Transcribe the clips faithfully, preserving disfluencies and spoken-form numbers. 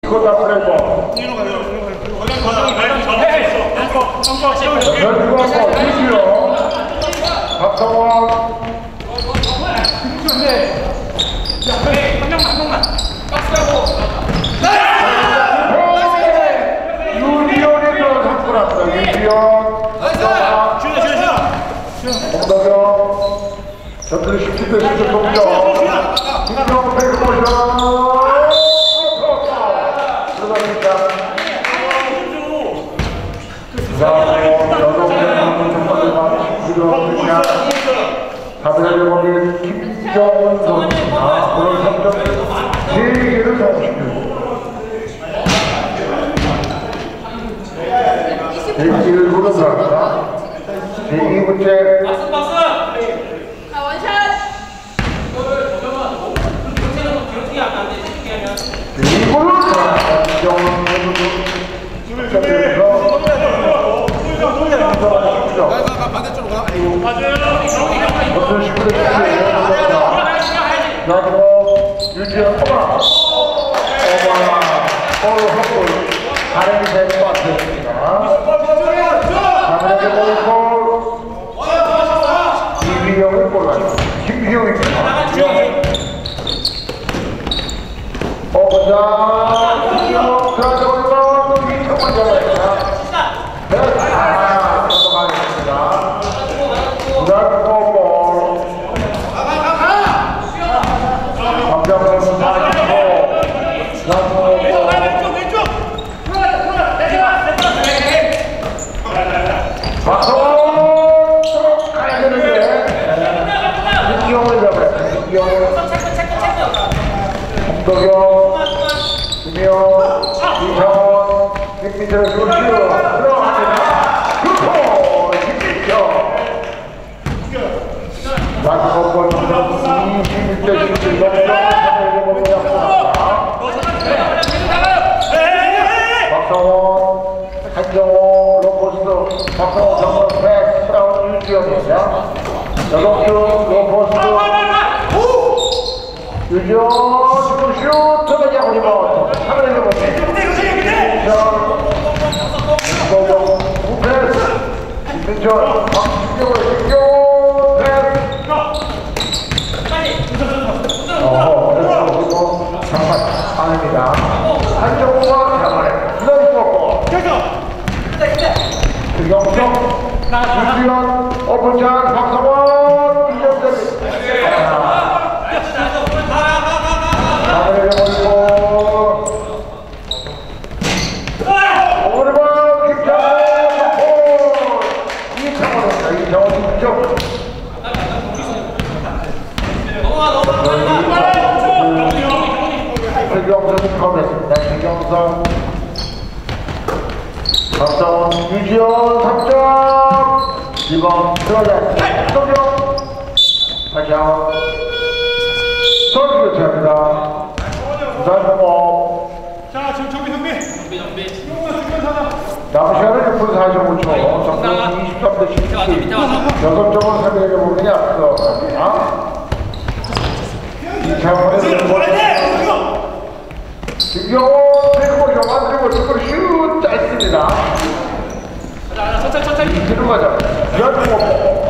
이거 다 플레이버. 열두번 이기요. 박성원. 유리온에도 잡고 났어. 유리온. 홍덕영. 저들이 십칠 대 십칠 동점. 김경 백호전. 들어갑니다. 그 다음에 여동생 첫 번째 마치 들어갑니다. 가드레를 거기 김정은 선수가 오늘 삼 점 세 개를 성공시키고 제일 구로 들어갑니다. 제이 번째 이걸로 김정은 반대쪽으로 가. 어떤 식으로 유지한 어머나 어머나 볼을 헛볼 가랭이 되는 것 같습니다. 가랭이 볼을 이비영을 골라요. 김희영입니다. 어머나 김희영 들어가서 또 이청을 잡아야 네, 아, 넘어가겠습니다. 부담 볼. 감정은 사십오. 왼쪽, 왼쪽. 박성원 가야 되는데. 김기영을 잡아요. 김기영을. 홍덕영, 김희영, 이상원, 김민철 조시오. 마지막 번 이십일 대 십칠 박성원, 한정호, 로포스트, 박성원 정원 패스, 프라운 유지영입니다. 여동주, 로포스트, 유지영, 지금 슛, 들어가자고 리바운드, 하늘에 리바운드, 김도경, 우패스, 김민철, 박진경을 신경, 어허, 그래서 장관 아닙니다. 한정우와 장관에 부담이 먹고 유경정, 유지현, 오픈찬, 박성원, 이정재입니다. 장관에 걸리고 오늘은 김창원, 이창원입니다. 이창원, 이정. 최경선이 가운데습니다. 최경선 박성원 유지현 삼 점 이번 들어가자 박성경 다시 한번 선수 교체합니다. 부산공업 자 지금 정비 정비 정비 정비 남은 시간은 육 분 사십오 초 정비 이십삼 대 십칠 여섯 점을 삼일에 보면이 앞서갑니다. 이창원의 김경호 백호쇼 만들고 지금 슛 짧습니다. 천천히 천천히 들어가자. 연봉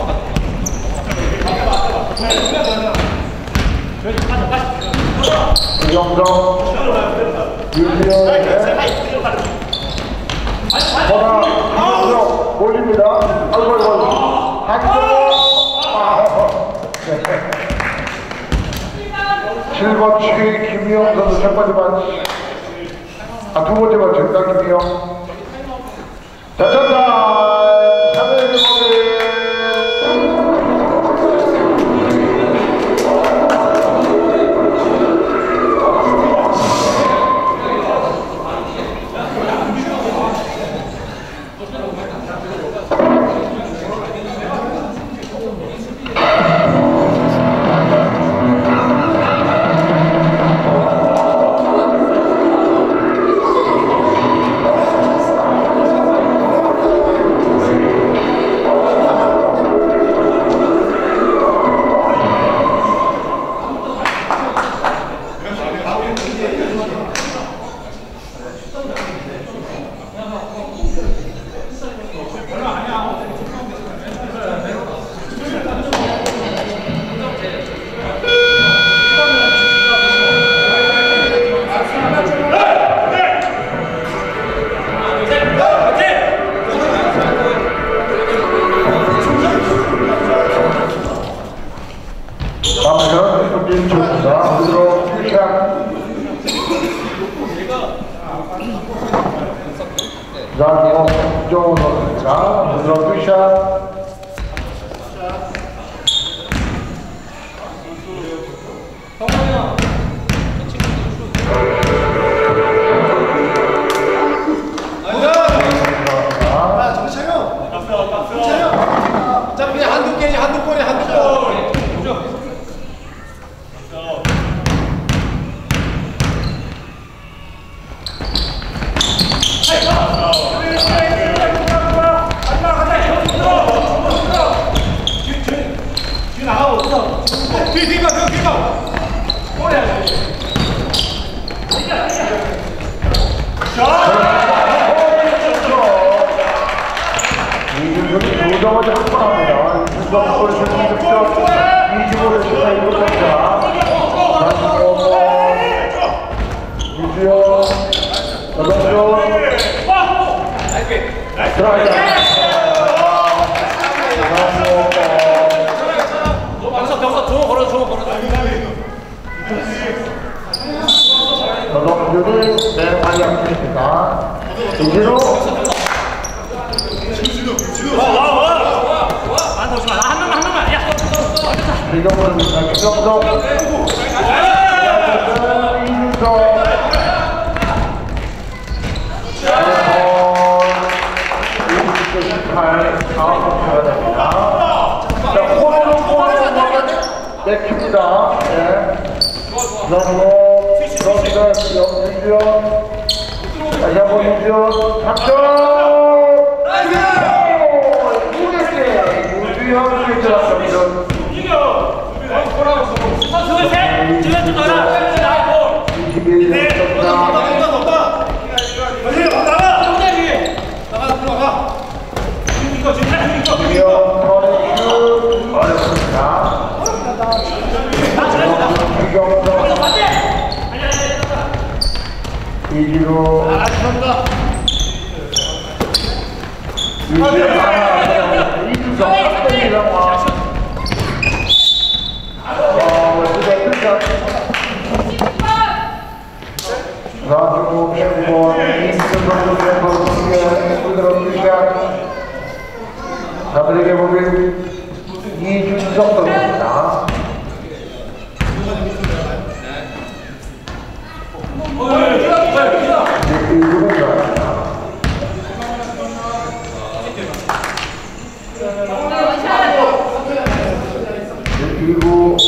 유정정 유지현의 전화 유정정 올립니다. 아이고 아이고 한정 칠 번 추기 김희영 선수 첫 번째 반치 아 두 번째 반치입니다. 김희영 자 전달 삼 일 리버리 부산공업 김정우 선수입니다. 부드러운 투샷. 자, 그냥 한두 개지, 한두 골에 한두 골. 뒤, 뒤가, 뒤가, 뒤가. 이준석이 두 점을 확보합니다. 이준석 골 승리 득점 이십오를 시사에 못합니다. 이주영, 여동준, 드라이브. 병석 병석 줘 걸어 줘 걸어. 여동준이 내 활약입니다. 이진호. 한 명만 한 명만. 야. 이경선, 이경선. 이준석. 이십팔, 다음 쳐야 됩니다. 자, 코너로 코너로 내킵니다. 예. 그리고 그런데 영주현. 다시 한번 유주현. 삼 점! 두 개째! 유주현 스위치 났습니다. 이십일 점 어렵습니다. 이기로 이주성 합동이랑와 나중에 멤버 이승선 멤버의 부드러운 시간 자들에게 보면 이준석 선수입니다. 그리고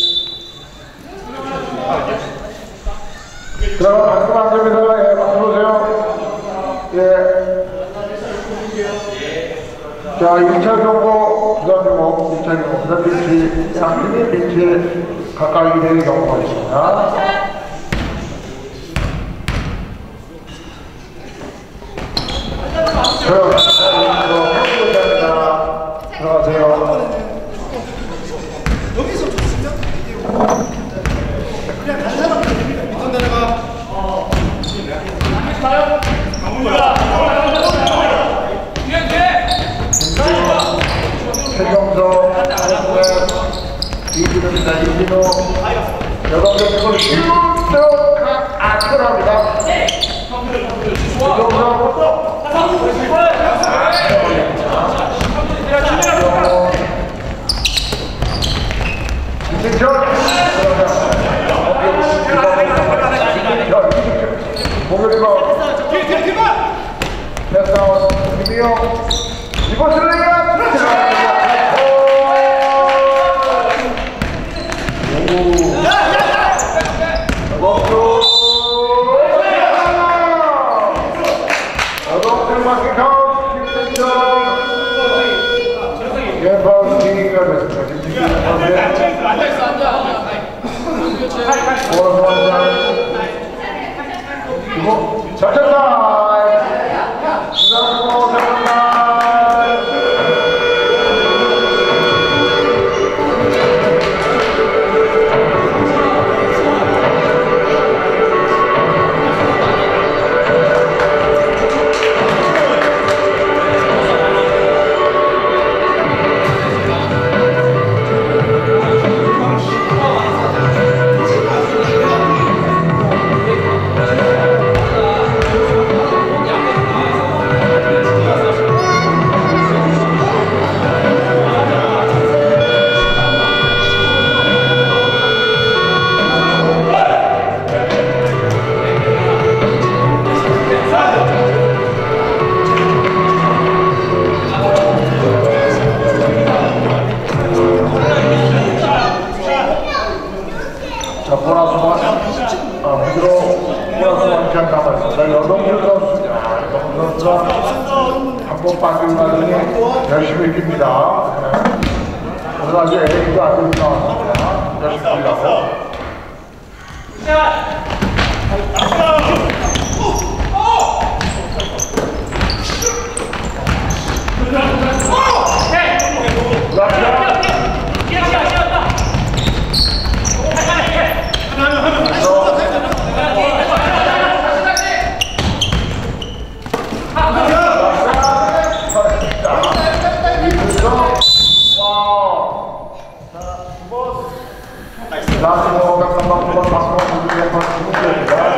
들어가 말씀 안 됩니다. 예, 말씀 보세요. 예. 자, 일 차 경고, 부산중공, 이 차 경고, 부산 벤치, 양팀의 벤치에 가까이 되는 경우가 있습니다. 들어가세요. 여기서 줬으면 그냥 다시 하면 됩니다. 밑으로 내려가. 최경석, 이준호입니다. 이준호, 여동경 슛 아크랍니다. 이승철, 공격이고 패스아웃 김희영 이곳을 내가 들어갑니다. 오 여동생 마켓하우스 김승철 왼발 기기가 됐습니다. 앉아있어 앉아. 그리고 작전타임 부산중공 작전타임 자, 여동준 선수냐. 여동준 선수가 한번 빠진 나중에 열심히 깁니다. 오늘 아주 에이도 안 되고 나왔습니다. 열심히 뛰라고. 나중에 강남방법은 박수원 누구의 박수입니다.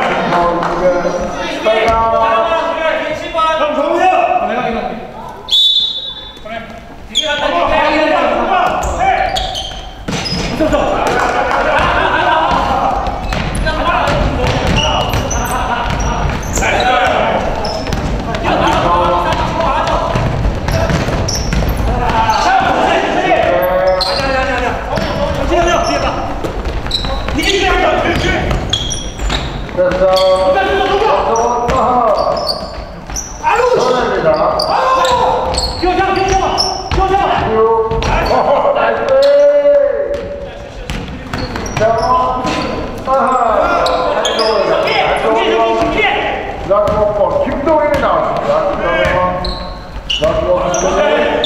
그래서 박수원 따하 전입니다. 기어잡아 기어잡아 기어잡아 오, 나이스! 자, 따하 나중에 김동현이 나왔습니다. 나중에 김동현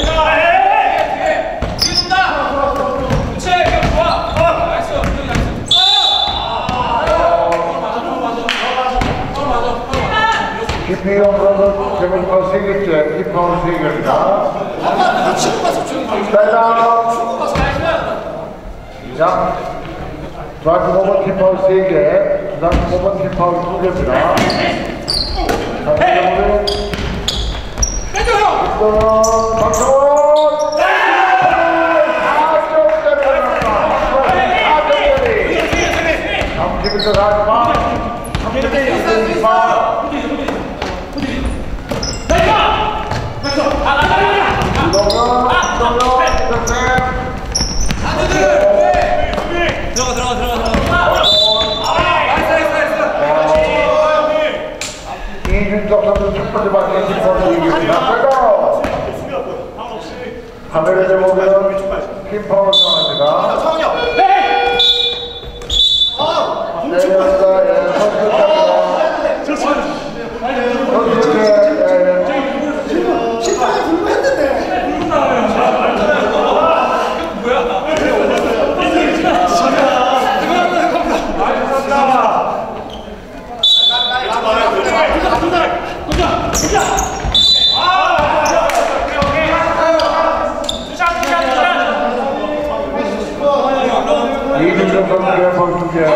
김희영 선수 재미있는 세 개째, 이 파울 세 개입니다. 자, 좌중호번 팀파울 세 개, 좌중호번 팀파울 두 개입니다. 자, 이번에는 이거는 박성원! 사 점짜리 나갑니다. 사 점짜리! 삼십일 점 사십사, 삼십일 점 이십사. 들어가 들어가 들어가 들어가 이준석 선수 첫 번째 바퀴 팀파울 이깁니다. 카메라에 보면 팀파울 상황입니다. 내려온다. 이준석 선수의 선수의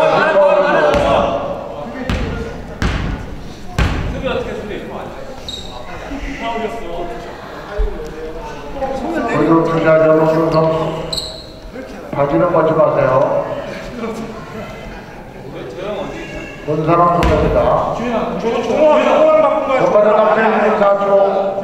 그리고 투자 여동준 선수 바지는 벗지 마세요. 본 사람 보냅니다. 전반전 남편 이십사 초.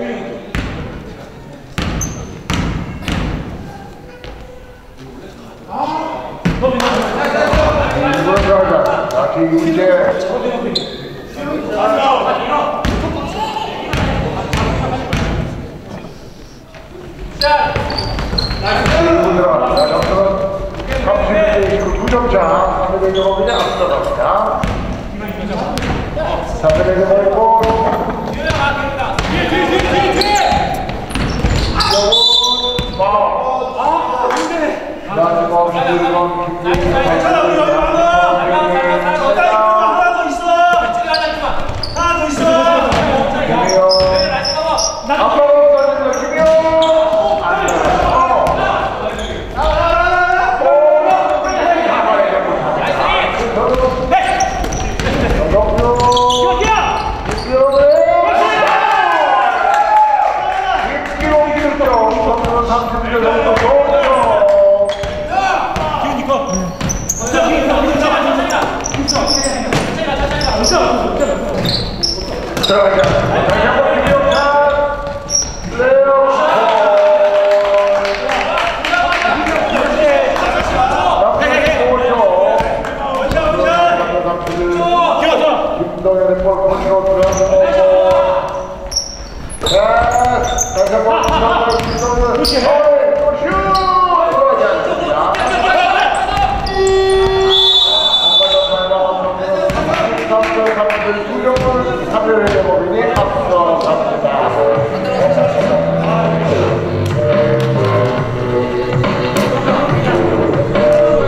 이번 들어가자. 다시 이제 이분 들어갑니다. 점수는 삼십일 대 이십구 두 점 차. 삼백여 점 그냥 앞서갑니다. 삼백여 점 있고 마지막 이번 김대희 들어가자. 다시 한번 김영찬 레오 김동현의 볼 컨트롤 네, 다시 한번 감사합니다.